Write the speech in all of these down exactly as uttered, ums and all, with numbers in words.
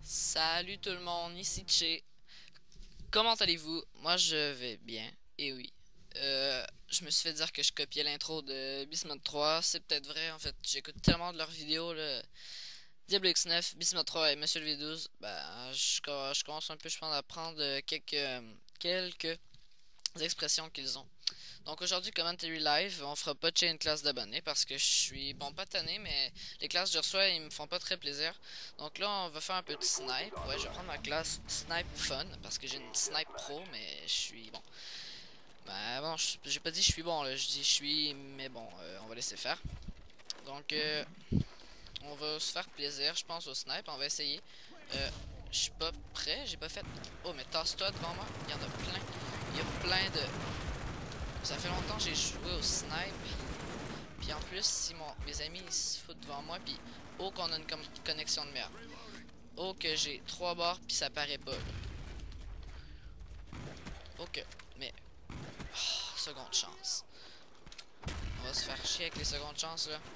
Salut tout le monde, ici Tché. Comment allez-vous? Moi je vais bien. Et oui. Euh, je me suis fait dire que je copiais l'intro de Bismuth trois. C'est peut-être vrai, en fait. J'écoute tellement de leurs vidéos, là. Diablo X neuf, Bismuth trois et Monsieur le V douze. Ben, je, co- je commence un peu, je pense, à prendre euh, quelques, euh, quelques expressions qu'ils ont. Donc aujourd'hui, Commentary Live, on fera pas de chain classe d'abonnés parce que je suis, bon, pas tanné, mais les classes que je reçois, ils me font pas très plaisir. Donc là, on va faire un peu de snipe. Ouais, je vais prendre ma classe snipe fun parce que j'ai une snipe pro, mais je suis bon. Ben bon, j'ai pas dit je suis bon, là, je dis je suis, mais bon, euh, on va laisser faire. Donc, euh, on va se faire plaisir, je pense, au snipe, on va essayer. Euh, je suis pas prêt, j'ai pas fait. Oh, mais tasse-toi devant moi, il y en a plein. Il y a plein de. Ça fait longtemps que j'ai joué au snipe. Puis en plus, si mon, mes amis ils se foutent devant moi, puis oh qu'on a une connexion de merde. Oh que j'ai trois barres, puis ça paraît pas. Ok, mais oh, seconde chance. On va se faire chier avec les secondes chances là.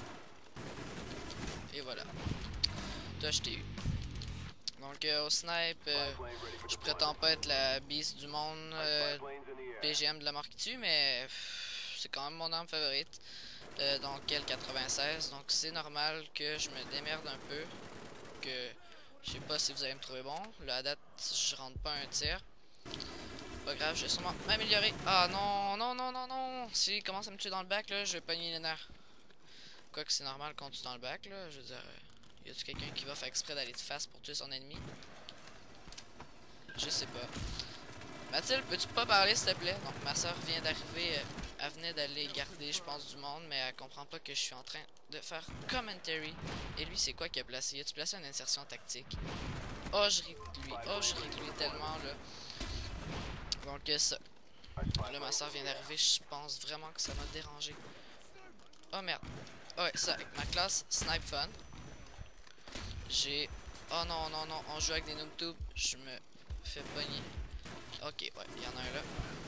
Et voilà. Toi, je t'ai eu. Donc euh, au snipe, euh, je prétends pas être la beast du monde, euh, P G M de la mort qui tue, mais c'est quand même mon arme favorite. Euh, donc L quatre-vingt-seize, donc c'est normal que je me démerde un peu, que je sais pas si vous allez me trouver bon. Là à date je rentre pas un tir. Pas grave, je vais sûrement m'améliorer. Ah non, non, non, non, non. S'il commence à me tuer dans le bac là, je vais pogner les nerfs. Quoique c'est normal quand tu es dans le bac là, je veux dire, euh, y a-tu quelqu'un qui va faire exprès d'aller de face pour tuer son ennemi? Je sais pas. Mathilde, peux-tu pas parler s'il te plaît? Donc ma soeur vient d'arriver, euh, elle venait d'aller garder je pense du monde, mais elle comprend pas que je suis en train de faire commentary. Et lui c'est quoi qu'il a placé? Y a-tu placé une insertion tactique? Oh je ris de lui, oh je ris de lui tellement là. Donc euh, ça. Là ma soeur vient d'arriver, je pense vraiment que ça m'a dérangé. Oh merde. Oh, ouais, ça avec ma classe Snipe Fun. J'ai... Oh non non non, on joue avec des noobtubes, je me fais pogner. Ok, ouais, il y en a un là.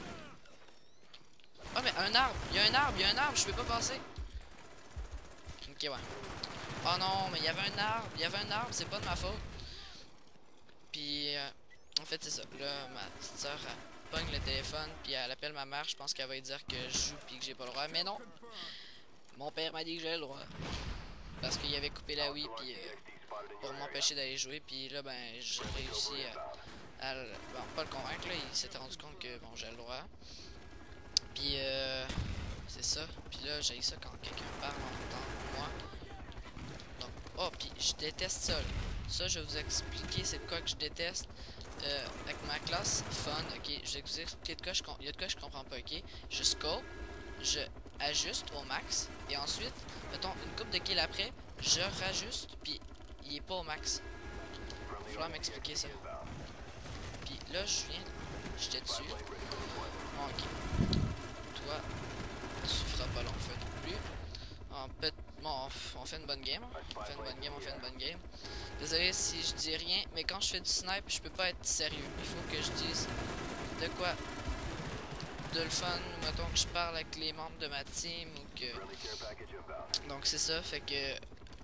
Oh mais un arbre, il y a un arbre, il y a un arbre, je peux pas passer. Ok, ouais. Oh non, mais il y avait un arbre, il y avait un arbre, c'est pas de ma faute. Puis, euh, en fait, c'est ça. Là, ma petite soeur, elle pogne le téléphone, puis elle appelle ma mère. Je pense qu'elle va lui dire que je joue, puis que j'ai pas le droit. Mais non, mon père m'a dit que j'avais le droit. Parce qu'il avait coupé la Wii, puis euh, pour m'empêcher d'aller jouer. Puis là, ben, j'ai réussi à, à, bon, pas le convaincre. Là, il s'était rendu compte que, bon, j'ai le droit. Puis, euh, c'est ça. Puis là, j'ai ça quand quelqu'un parle en même temps que moi. Donc, oh, puis je déteste ça. Là. Ça, je vais vous expliquer c'est quoi que je déteste. Euh, avec ma classe fun, ok, je vais vous expliquer de quoi je, il y a de quoi je comprends pas, ok. Je scope, je ajuste au max, et ensuite, mettons une coupe de kills après, je rajuste, puis il est pas au max. Il va falloir m'expliquer ça. Puis là, je viens, j'étais dessus. Bon, ok. Toi, tu feras pas long feu non plus. En peut bon, on fait une bonne game. On fait une bonne game, on fait une bonne game. Désolé si je dis rien, mais quand je fais du snipe, je peux pas être sérieux. Il faut que je dise de quoi de le fun, mettons que je parle avec les membres de ma team ou que. Donc c'est ça, fait que.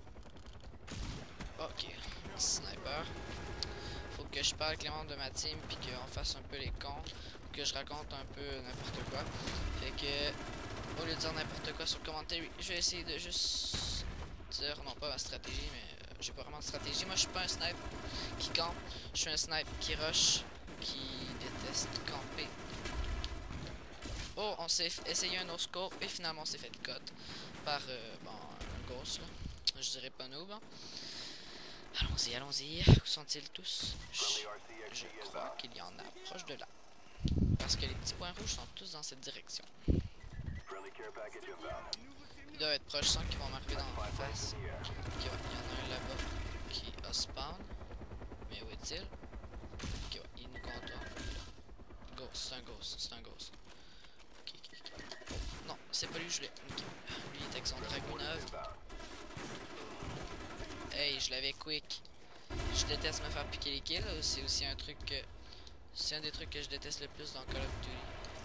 Ok, sniper. Faut que je parle avec les membres de ma team puis qu'on fasse un peu les cons. Que je raconte un peu n'importe quoi. Fait que. Au lieu de dire n'importe quoi sur le commentaire, je vais essayer de juste dire, non pas ma stratégie, mais euh, j'ai pas vraiment de stratégie. Moi je suis pas un snipe qui campe, je suis un snipe qui rush, qui déteste camper. Oh, on s'est essayé un no-scope et finalement on s'est fait cut par euh, bon, un ghost là. Je dirais pas noob. Hein. Allons-y, allons-y. Où sont-ils tous? Je, je crois qu'il y en a proche de là. Parce que les petits points rouges sont tous dans cette direction. Ils doivent être proches sans qu'ils vont m'arriver dans la face. Ok, ouais, il y en a un là-bas qui a spawn. Mais où est-il? Ok, ouais, il nous contourne. Ghost, c'est un ghost, c'est un ghost. Ok, ok, ok. Oh, non, c'est pas lui, je l'ai. Okay. Lui, il est avec son Dragunov. Hey, je l'avais quick. Je déteste me faire piquer les kills. C'est aussi un truc que. C'est un des trucs que je déteste le plus dans Call of Duty.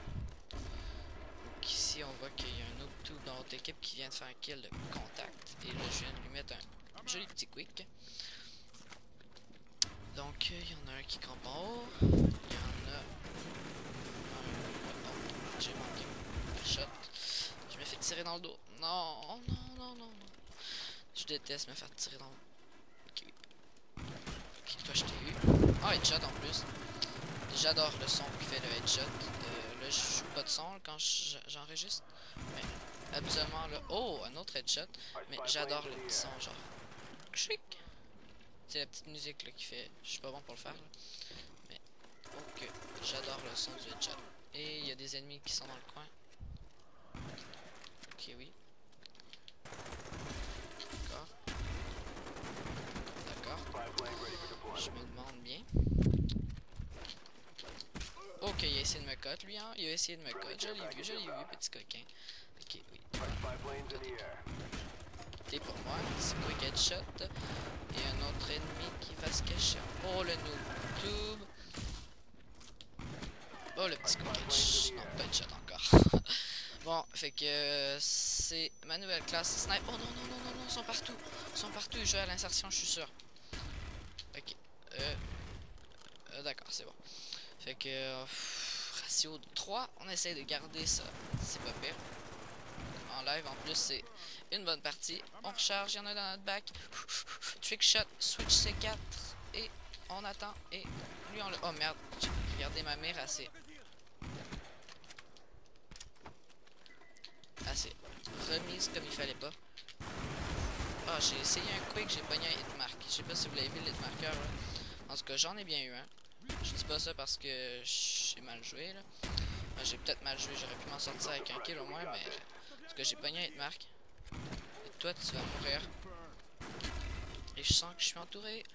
Donc ici, on voit qu'il y a un autre tube dans notre équipe qui vient de faire un kill de contact. Et là, je viens de lui mettre un joli petit quick. Donc, il y en a un qui campe en haut. Il y en a un. Oh, j'ai manqué un shot. Je me fais tirer dans le dos. Non, non, non, non, non. Je déteste me faire tirer dans le dos. Ok. Ok, toi, je t'ai eu. Ah, oh, headshot en plus. J'adore le son qui fait le headshot. Euh, là, je joue pas de son quand j'enregistre. Mais habituellement, là. Oh, un autre headshot. Mais j'adore le petit son, genre. Chic. C'est la petite musique là qui fait. Je suis pas bon pour le faire. Là. Mais. Ok. J'adore le son du headshot. Et il y a des ennemis qui sont dans le coin. Ok, oui. D'accord. D'accord. Je me demande bien. Ok, il a essayé de me cut, lui, hein. Il a essayé de me cut. Je l'ai vu, je l'ai vu, petit coquin. Ok, oui. T'es pour moi. C'est quick headshot. Et un autre ennemi qui va se cacher. Oh, le noob tube. Oh, le petit quick headshot. Non, pas headshot encore. Bon, fait que euh, c'est ma nouvelle classe snipe. Oh non, non, non, non, non, ils sont partout. Ils sont partout. Ils jouent à l'insertion, je suis sûr. Ok. Euh, euh, D'accord, c'est bon. Fait que euh, pff, ratio de trois, on essaie de garder ça. C'est pas pire. En live, en plus, c'est une bonne partie. On recharge, il y en a dans notre bac. Trick shot, switch C quatre. Et on attend. Et lui, on le. Oh merde, j'ai regardé ma mère assez. Assez remise comme il fallait pas. Ah, j'ai essayé un quick, j'ai pogné un hitmark. Je sais pas si vous l'avez vu, le hitmarker. Là. En tout cas, j'en ai bien eu un. Hein. Je dis pas ça parce que j'ai mal joué là. Ben, j'ai peut-être mal joué, j'aurais pu m'en sortir avec un kill au moins, mais parce que j'ai pogné un hitmark. Et toi, tu vas mourir. Et je sens que je suis entouré.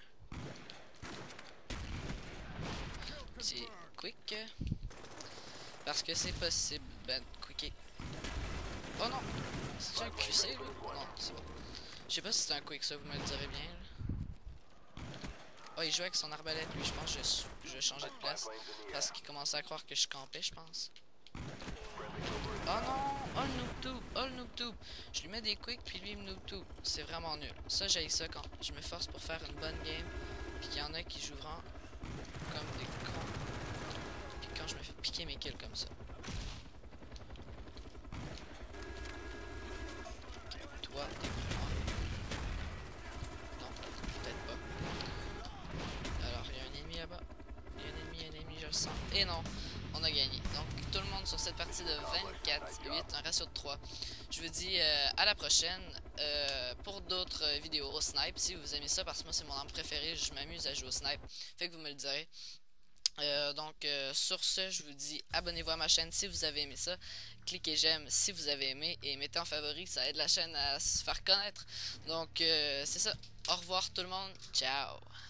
C'est quick. Parce que c'est possible ben quicker. Oh non! C'est un Q C là? Non, c'est bon. Je sais pas si c'est un quick ça, vous me le direz bien. Là. Oh, il joue avec son arbalète, lui, je pense que je, je vais changer de place. Parce qu'il commençait à croire que je campais, je pense. Oh non! Oh le noob tube! Oh le noob tube! Je lui mets des quicks, puis lui il me noob tube. C'est vraiment nul. Ça, j'haïs ça quand je me force pour faire une bonne game. Puis qu'il y en a qui jouent vraiment comme des cons. Puis quand je me fais piquer mes kills comme ça. Okay, toi, t'es vraiment. Non, peut-être pas. Alors, il y a un ennemi là-bas. Il y a un ennemi, un ennemi, je le sens. Et non, on a gagné. Donc, tout le monde sur cette partie de vingt-quatre huit, un ratio de trois. Je vous dis euh, à la prochaine euh, pour d'autres vidéos au snipe. Si vous aimez ça, parce que moi, c'est mon arme préférée. Je m'amuse à jouer au snipe. Fait que vous me le direz. Euh, donc euh, sur ce, je vous dis abonnez-vous à ma chaîne si vous avez aimé ça, cliquez j'aime si vous avez aimé et mettez en favori, ça aide la chaîne à se faire connaître. Donc euh, c'est ça, au revoir tout le monde, ciao.